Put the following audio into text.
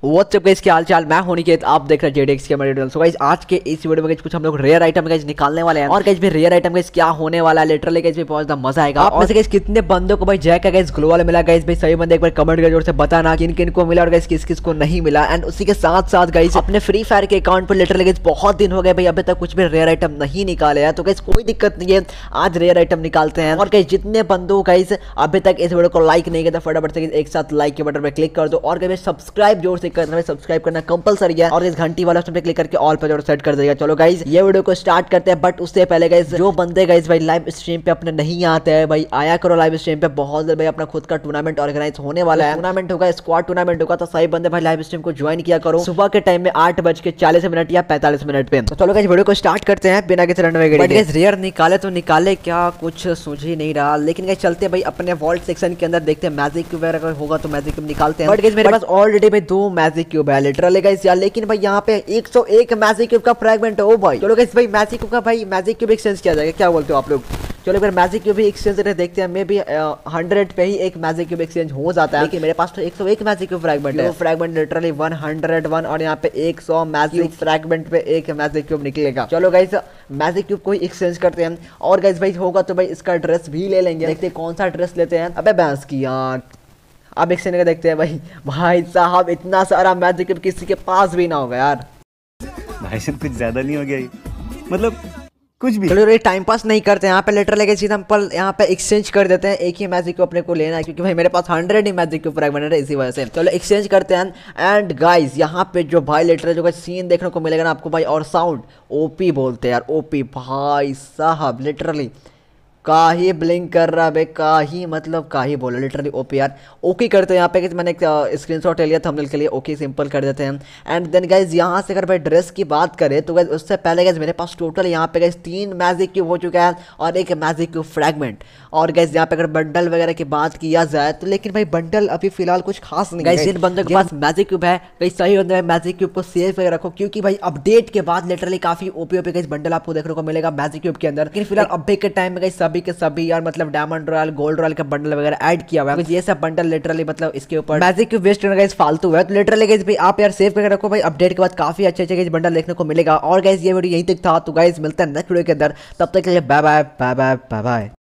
WhatsApp guys, क्या हाल चाल। मैं हूं निकेत, आप देख रहे हैं जेडेक्स के मेरे। सो गाइस, आज के इस वीडियो में गाइस कुछ हम लोग रेयर आइटम गाइस निकालने वाले हैं। और गाइस भी रेयर आइटम गाइस क्या होने वाला है, लिटरली गाइस भी बहुत मजा आएगा। आप में से गाइस कितने बंदों को भाई जैक का गाइस ग्लो वाला मिला गाइस? भाई सही बंदे एक बार कमेंट करके जोर से बताना किन किन को मिला और गाइस किस किस को नहीं मिला। एंड उसी के साथ साथ गाइस अपने फ्री फायर के अकाउंट पर लिटरली गाइस बहुत दिन हो गए भाई, अभी तक कुछ भी रेयर आइटम नहीं निकाले हैं। तो गाइस कोई दिक्कत नहीं है, आज रेयर आइटम निकालते हैं। और गाइस जितने बंदों गाइस अभी तक इस वीडियो को लाइक नहीं किया था, फटाफट से एक साथ लाइक के बटन पर क्लिक कर दो। और गाइस सब्सक्राइब जोर से करना, सब्सक्राइब करना कंपलसरी है। और इस घंटी वाला ऑप्शन पे क्लिक करके ऑल पे जोर सेट कर देगा। चलो गाइस ये वीडियो को स्टार्ट करते हैं। बट उससे पहले गाइस जो बंदे गाइस भाई लाइव स्ट्रीम पे अपने नहीं आते हैं भाई, आया करो लाइव स्ट्रीम पे। बहुत जल्द भाई अपना खुद का टूर्नामेंट ऑर्गेनाइज होने वाला है। टूर्नामेंट होगा, स्क्वाड टूर्नामेंट होगा। तो सही बंदे भाई लाइव स्ट्रीम को ज्वाइन किया करो सुबह के टाइम में 8:40 या 45 मिनट पे। तो चलो गाइस वीडियो को स्टार्ट करते हैं बिना किसी रन वगैरह। बट गाइस रेयर निकाले तो निकाले क्या, कुछ सूझ ही नहीं रहा। लेकिन गाइस चलते भाई अपने वॉल्ट सेक्शन के अंदर, देखते हैं मैजिक क्यूब वगैरह होगा तो मैजिक क्यूब निकालते हैं। बट गाइस मेरे पास ऑलरेडी भाई 2 मैजिक क्यूब है लिटरली गाइस यार। लेकिन भाई यहाँ पे 101 मैजिक क्यूब का फ्रैगमेंट है। ओ भाई चलो गाइस भाई मैजिक क्यूब का भाई मैजिक क्यूब एक्सचेंज किया जाएगा, क्या बोलते हो आप लोग? चलो फिर मैजिक क्यूब भी एक्सचेंज करके देखते हैं। मे भी 100 पे ही एक मैजिक क्यूब एक्सचेंज हो जाता है। लेकिन मेरे पास तो 101 मैजिक क्यूब फ्रैगमेंट है। फ्रैगमेंट लिटरली 101 और यहाँ पे 100 मैजिक फ्रैगमेंट पे एक मैजिक क्यूब निकलेगा। चलो गाइस मैजिक क्यूब को ही एक्सचेंज करते हैं। और गाइस भाई होगा तो भाई इसका ड्रेस भी ले लेंगे। देखते हैं कौन सा ड्रेस लेते हैं। अबे बैंस की यार, अब एक्सचेंज करके देखते हैं भाई। भाई साहब इतना सारा मैजिक क्यूब किसी के पास भी ना होगा यार। भाई साहब कुछ ज्यादा नहीं हो गया ये? मतलब कुछ भी। चलो ये टाइम पास नहीं करते यहाँ पे, लेटर लेके सीधा हम यहाँ पे एक्सचेंज कर देते हैं। एक ही मैजिक को अपने को लेना है क्योंकि भाई मेरे पास 100 ही मैजिक के फ्रैगमेंट है, इसी वजह से। चलो एक्सचेंज करते हैं। एंड गाइस यहाँ पे जो भाई लेटर जो सीन देखने को मिलेगा ना आपको भाई, और साउंड ओपी बोलते हैं यार, ओपी भाई साहब लिटरली काही ब्लिंक कर रहा है, काही मतलब काही बोलो लिटरली ओपी यार। ओके करते हैं यहाँ पे, मैंने एक स्क्रीनशॉट ले लिया थंबनेल के लिए। ओके सिंपल कर देते हैं। एंड देन गाइज यहाँ से अगर भाई ड्रेस की बात करें तो गाइज उससे पहले गाइज मेरे पास टोटल यहाँ पे गाइज 3 मैजिक क्यूब हो चुका है और एक मैजिक क्यूब फ्रैगमेंट। और गाइज यहाँ पे अगर बंडल वगैरह की बात किया जाए तो लेकिन भाई बंडल अभी फिलहाल कुछ खास नहीं है। जिन बंदों के पास मैजिक क्यूब है कई सही बंदे मैजिक क्यूब को सेव करके रखो, क्योंकि भाई अपडेट के बाद लिटरली काफी ओपी ओपी गाइज बंडल आपको देखने को मिलेगा मैजिक क्यूब के अंदर। लेकिन फिलहाल अभी के टाइम में गाइज सभी के सभी यार मतलब डायमंड रॉयल गोल्ड रॉयल का बंडल वगैरह ऐड किया हुआ है। ये सब बंडल लिटरली मतलब इसके ऊपर मैजिक क्यूब वेस्ट करना गाइस फालतू है। तो लिटरली गाइस भाई आप यार सेव करके रखो भाई, अपडेट के बाद काफी अच्छे अच्छे बंडल देखने को मिलेगा। और गाइस ये वीडियो यहीं तक था, तो गाइस मिलता है नेक्स्ट वीडियो के अंदर। तब तक के लिए bye bye bye bye bye bye.